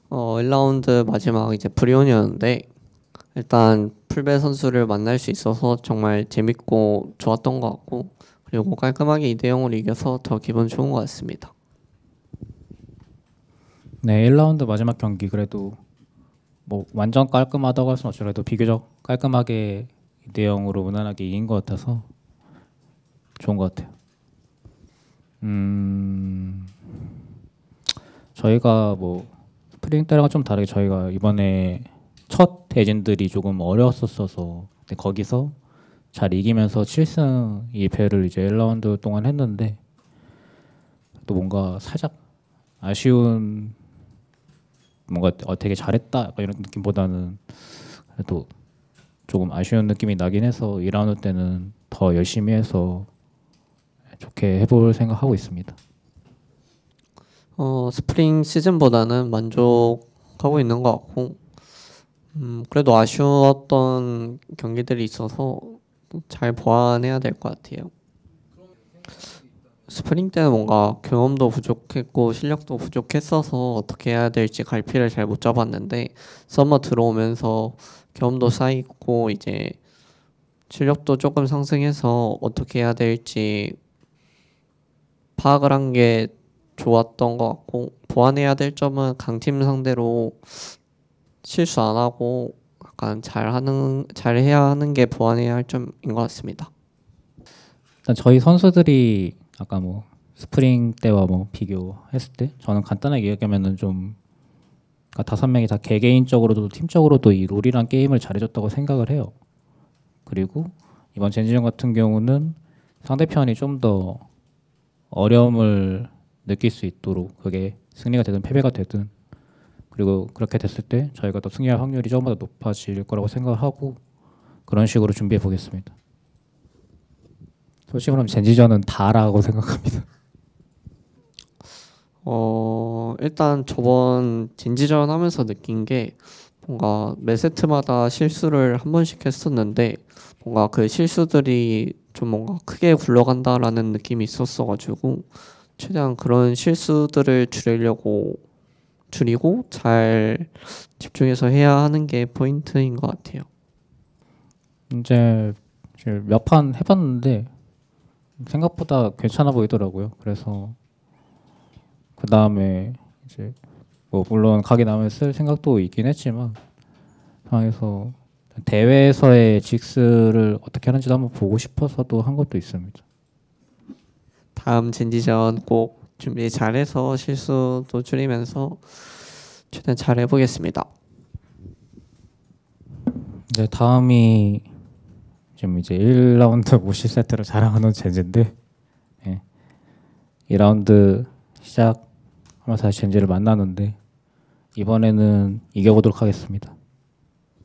1라운드 마지막 이제 브리온이었는데 일단 풀베 선수를 만날 수 있어서 정말 재밌고 좋았던 것 같고 그리고 깔끔하게 2대 0으로 이겨서 더 기분 좋은 것 같습니다. 네, 1라운드 마지막 경기 그래도 뭐 완전 깔끔하다고 할 수는 없죠. 그래도 비교적 깔끔하게 2대 0으로 무난하게 이긴 것 같아서 좋은 것 같아요. 저희가 뭐 스프링 때랑은 좀 다르게 저희가 이번에 첫 대진들이 조금 어려웠었어서 근데 거기서 잘 이기면서 7승 2패를 이제 1라운드 동안 했는데 또 뭔가 살짝 아쉬운 뭔가 되게 잘했다 약간 이런 느낌보다는 그래도 조금 아쉬운 느낌이 나긴 해서 2라운드 때는 더 열심히 해서 좋게 해볼 생각하고 있습니다. 스프링 시즌보다는 만족하고 있는 것 같고 그래도 아쉬웠던 경기들이 있어서 잘 보완해야 될 것 같아요. 스프링 때는 뭔가 경험도 부족했고 실력도 부족했어서 어떻게 해야 될지 갈피를 잘 못 잡았는데 서머 들어오면서 경험도 쌓이고 이제 실력도 조금 상승해서 어떻게 해야 될지 파악을 한 게 좋았던 것 같고 보완해야 될 점은 강팀 상대로 실수 안 하고 약간 잘해야 하는 게 보완해야 할 점인 것 같습니다. 일단 저희 선수들이 아까 뭐 스프링 때와 뭐 비교했을 때 저는 간단하게 얘기하면은 좀 그러니까 5명이 다 개개인적으로도 팀적으로도 이 롤이란 게임을 잘해줬다고 생각을 해요. 그리고 이번 젠지전 같은 경우는 상대편이 좀 더 어려움을 느낄 수 있도록 그게 승리가 되든 패배가 되든 그리고 그렇게 됐을 때 저희가 더 승리할 확률이 조금 더 높아질 거라고 생각을 하고 그런 식으로 준비해 보겠습니다. 솔직히 말하면 젠지전은 다라고 생각합니다. 일단 저번 진지전 하면서 느낀 게 뭔가 매 세트마다 실수를 한 번씩 했었는데 뭔가 그 실수들이 좀 뭔가 크게 굴러간다라는 느낌이 있었어가지고 최대한 그런 실수들을 줄이고 잘 집중해서 해야 하는 게 포인트인 것 같아요. 이제 몇 판 해봤는데 생각보다 괜찮아 보이더라고요. 그래서 그 다음에 이제 뭐 물론 각이 나면 쓸 생각도 있긴 했지만 상황에서 대회에서의 직스를 어떻게 하는지도 한번 보고 싶어서도 한 것도 있습니다. 다음 진지전 꼭 준비 잘해서 실수도 줄이면서 최대한 잘 해보겠습니다. 이제 다음이 지금 이제 1라운드 무시 세트를 자랑하는 젠지인데 2라운드 시작하면서 다시 젠지를 만나는데 이번에는 이겨보도록 하겠습니다.